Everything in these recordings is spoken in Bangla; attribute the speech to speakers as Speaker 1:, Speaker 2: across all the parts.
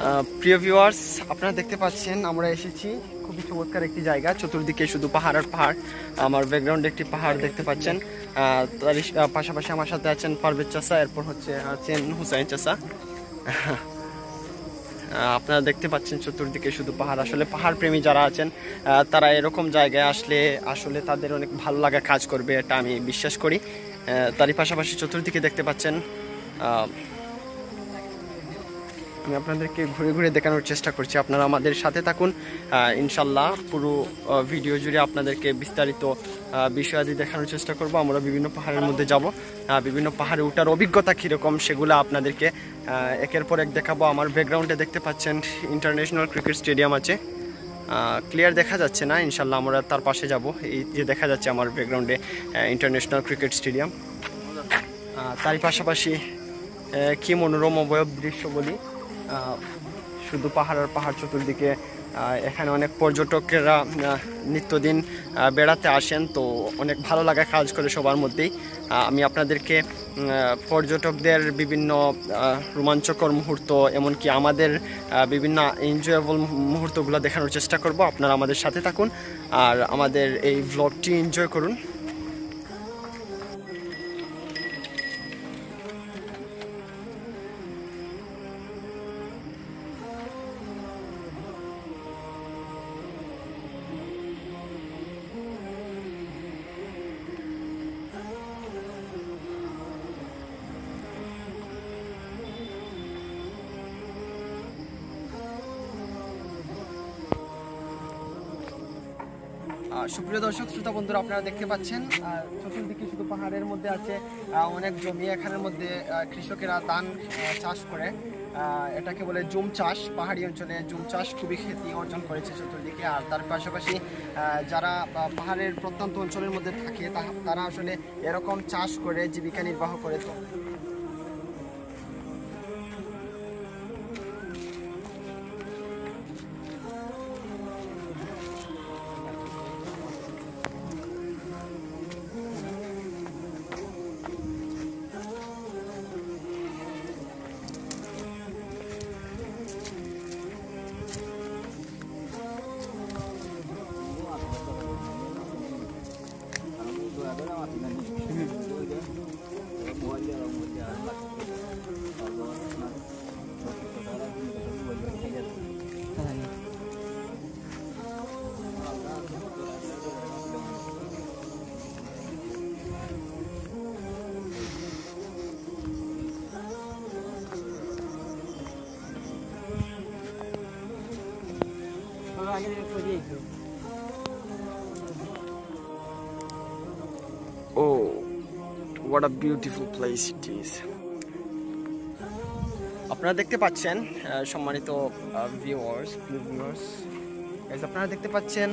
Speaker 1: প্রিয় ভিউয়ার্স, আপনারা দেখতে পাচ্ছেন আমরা এসেছি খুবই চমৎকার একটি জায়গা। চতুর্দিকে শুধু পাহাড় আর পাহাড়। আমার ব্যাকগ্রাউন্ডে একটি পাহাড় দেখতে পাচ্ছেন। তার পাশাপাশি আমার সাথে আছেন পারভেজ চাচা, এরপর আছেন হুসাইন চাচা। আপনারা দেখতে পাচ্ছেন চতুর্দিকে শুধু পাহাড়। আসলে পাহাড় প্রেমী যারা আছেন তারা এরকম জায়গায় আসলে আসলে তাদের অনেক ভালো লাগা কাজ করবে, এটা আমি বিশ্বাস করি। তারই পাশাপাশি চতুর্দিকে দেখতে পাচ্ছেন, আমি আপনাদেরকে ঘুরে ঘুরে দেখানোর চেষ্টা করছি। আপনারা আমাদের সাথে থাকুন, ইনশাল্লাহ পুরো ভিডিও জুড়ে আপনাদেরকে বিস্তারিত বিষয়াদি দেখানোর চেষ্টা করব। আমরা বিভিন্ন পাহাড়ের মধ্যে যাব, বিভিন্ন পাহাড়ে ওঠার অভিজ্ঞতা কীরকম সেগুলো আপনাদেরকে একের পর এক দেখাবো। আমার ব্যাকগ্রাউন্ডে দেখতে পাচ্ছেন ইন্টারন্যাশনাল ক্রিকেট স্টেডিয়াম আছে, ক্লিয়ার দেখা যাচ্ছে না, ইনশাল্লাহ আমরা তার পাশে যাব। এই যে দেখা যাচ্ছে আমার ব্যাকগ্রাউন্ডে ইন্টারন্যাশনাল ক্রিকেট স্টেডিয়াম। তারই পাশাপাশি কি মনোরম অবয়ব দৃশ্য বলি, শুধু পাহাড় আর পাহাড় চতুর্দিকে। এখানে অনেক পর্যটকেরা নিত্যদিন বেড়াতে আসেন, তো অনেক ভালো লাগা কাজ করে সবার মধ্যেই। আমি আপনাদেরকে পর্যটকদের বিভিন্ন রোমাঞ্চকর মুহূর্ত, এমনকি আমাদের বিভিন্ন এনজয়েবল মুহূর্তগুলো দেখানোর চেষ্টা করব। আপনারা আমাদের সাথে থাকুন আর আমাদের এই ভ্লগটি এনজয় করুন। সুপ্রিয় দর্শক শ্রোতা বন্ধুরা, আপনারা দেখতে পাচ্ছেন চতুর্দিকে শুধু পাহাড়ের মধ্যে আছে অনেক জমি। এখানের মধ্যে কৃষকেরা ধান চাষ করে, এটাকে বলে জুম চাষ। পাহাড়ি অঞ্চলে জুম চাষ খুবই খ্যাতি অর্জন করেছে চতুর্দিকে। আর তার পাশাপাশি যারা পাহাড়ের প্রত্যন্ত অঞ্চলের মধ্যে থাকে তারা আসলে এরকম চাষ করে জীবিকা নির্বাহ করে। তো Oh, what a beautiful place it is. আপনারা দেখতে পাচ্ছেন সম্মানিত ভিউয়ার্স, আপনারা দেখতে পাচ্ছেন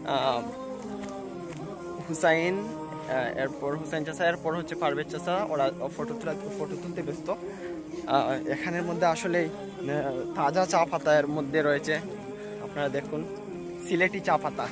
Speaker 1: হুসাইন, এরপর হুসাইন চাচা, এরপর হচ্ছে পারভেজ চাচা। ওরা ফটো তুলতে ব্যস্ত। এখানের মধ্যে আসলে তাজা চা পাতা এর মধ্যে রয়েছে। আপনারা দেখুন, সিলেটি চা পাতা।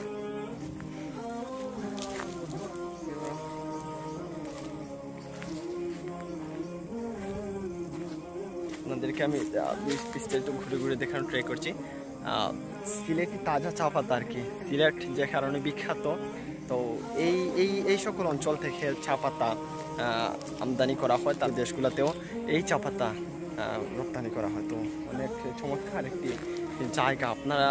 Speaker 1: আপনাদেরকে আমি বিস্তারিত ঘুরে ঘুরে দেখানোর ট্রাই করছি। সিলেটি তাজা চা পাতা আর কি। সিলেট যে কারণে বিখ্যাত, তো এই সকল অঞ্চল থেকে চা পাতা আমদানি করা হয়। তার দেশগুলোতেও এই চা পাতা রপ্তানি করা হয়। তো অনেক চমৎকার একটি জায়গা।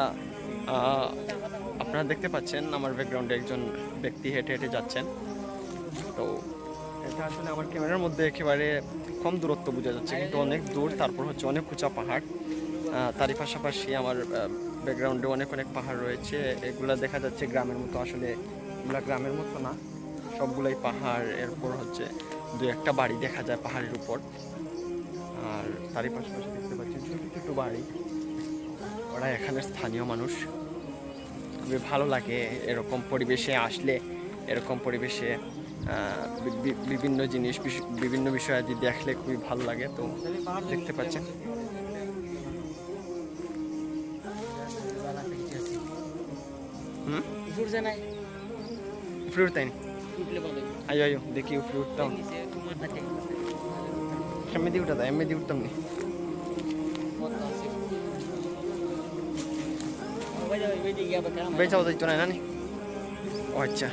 Speaker 1: আপনারা দেখতে পাচ্ছেন আমার ব্যাকগ্রাউন্ডে একজন ব্যক্তি হেঁটে হেঁটে যাচ্ছেন। তো এটা আসলে আমার ক্যামেরার মধ্যে একেবারে কম দূরত্ব বোঝা যাচ্ছে, কিন্তু অনেক দূর। তারপর হচ্ছে অনেক উঁচা পাহাড়। তারই পাশাপাশি আমার ব্যাকগ্রাউন্ডে অনেক পাহাড় রয়েছে। এগুলা দেখা যাচ্ছে গ্রামের মতো, আসলে এগুলা গ্রামের মতো না, সবগুলাই পাহাড়। এরপর হচ্ছে দু একটা বাড়ি দেখা যায় পাহাড়ের উপর। আর তারই পাশাপাশি দেখতে পাচ্ছেন ছোটো ছোটো বাড়ি, ওরা এখানের স্থানীয় মানুষ। খুবই ভালো লাগে এরকম পরিবেশে আসলে। এরকম পরিবেশে বিভিন্ন জিনিস, বিভিন্ন বিষয় দেখলে খুবই ভালো লাগে। তো দেখতে পাচ্ছেন উপরে উঠতাই আyo ayo দেখি উপরে উঠতাম। এমনি দিয়ে উঠা এমনি দিয়ে উঠতাম নি। বেচাও যাইতো না নানি ও আচ্ছা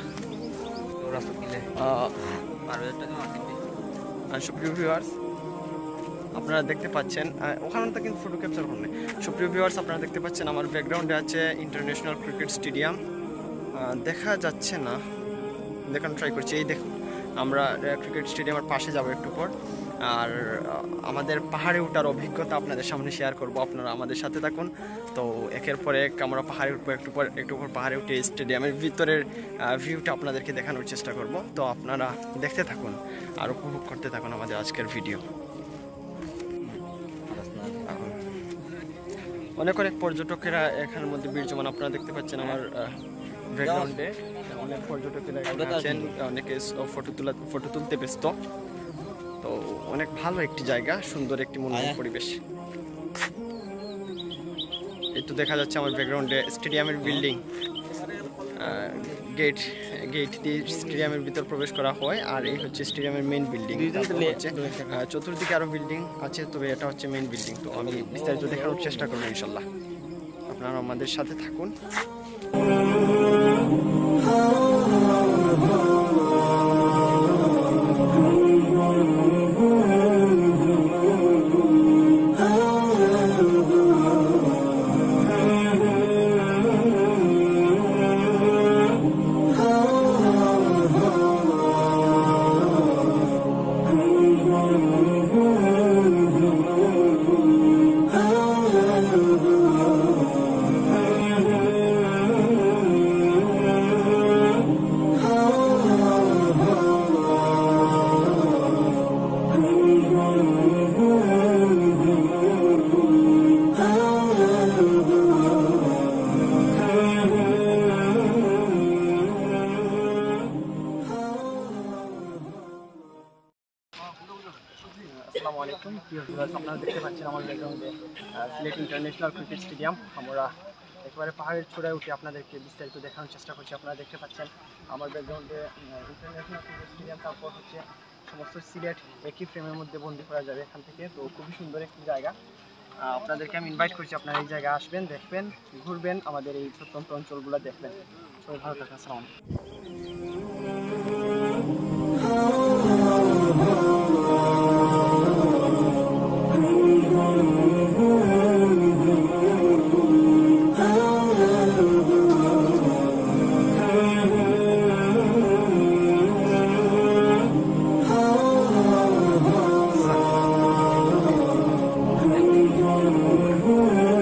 Speaker 1: সুপ্রিয় ভিউয়ার্স আপনারা দেখতে পাচ্ছেন ওখানে তো কিন্তু ফটো ক্যাপচার করুন সুপ্রিয় ভিউয়ার্স আপনারা দেখতে পাচ্ছেন আমার ব্যাকগ্রাউন্ডে আছে ইন্টারন্যাশনাল ক্রিকেট স্টেডিয়াম দেখা যাচ্ছে না দেখানো ট্রাই করছি এই দেখুন আমরা ক্রিকেট স্টেডিয়ামের পাশে যাব একটু পর আর আমাদের পাহাড়ে ওঠার অভিজ্ঞতা আপনাদের সামনে শেয়ার করব আপনারা আমাদের সাথে থাকুন তো একের পর এক আমরা পাহাড়ে উঠবো একটু পর পাহাড়ে উঠে স্টেডিয়ামের ভিতরের ভিউটা আপনাদেরকে দেখানোর চেষ্টা করব তো আপনারা দেখতে থাকুন আর উপভোগ করতে থাকুন আমাদের আজকের ভিডিও অনেক পর্যটকেরা এখানের মধ্যে বিরাজমান আপনারা দেখতে পাচ্ছেন আমার ব্যাকগ্রাউন্ডে অনেক পর্যটকেরা আছেন অনেকে ফটো তুলতে ব্যস্ত তো অনেক ভালো একটি জায়গা সুন্দর একটি মনোরম পরিবেশ এই তো দেখা যাচ্ছে আমার ব্যাকগ্রাউন্ডে স্টেডিয়ামের বিল্ডিং গেট দিয়ে স্টেডিয়ামের ভিতর প্রবেশ করা হয় আর এই হচ্ছে স্টেডিয়ামের মেইন বিল্ডিং হচ্ছে চতুর্দিকে আরো বিল্ডিং আছে তবে এটা হচ্ছে মেইন বিল্ডিং তো আমি বিস্তারিত দেখানোর চেষ্টা করবো ইনশাল্লাহ আপনারা আমাদের সাথে থাকুন আসসালামু আলাইকুম প্রিয় ভিউয়ার্স আপনারা দেখতে পাচ্ছেন আমার ব্যাকগ্রাউন্ডে সিলেট ইন্টারন্যাশনাল ক্রিকেট স্টেডিয়াম আমরা একেবারে পাহাড়ের চূড়ায় উঠে আপনাদেরকে বিস্তারিত দেখানোর চেষ্টা করছি আপনারা দেখতে পাচ্ছেন আমার ব্যাকগ্রাউন্ডে ইন্টারন্যাশনাল ক্রিকেট স্টেডিয়াম তারপর হচ্ছে সমস্ত সিলেট একই ফ্রেমের মধ্যে বন্দি করা যাবে এখান থেকে তো খুবই সুন্দর একটি জায়গা আপনাদেরকে আমি ইনভাইট করছি আপনারা এই জায়গায় আসবেন দেখবেন ঘুরবেন আমাদের এই প্রত্যন্ত অঞ্চলগুলো দেখবেন সবাই ভালো থাকেন আসসালামু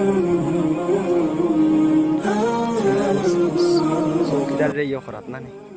Speaker 1: Dari yo korat nani.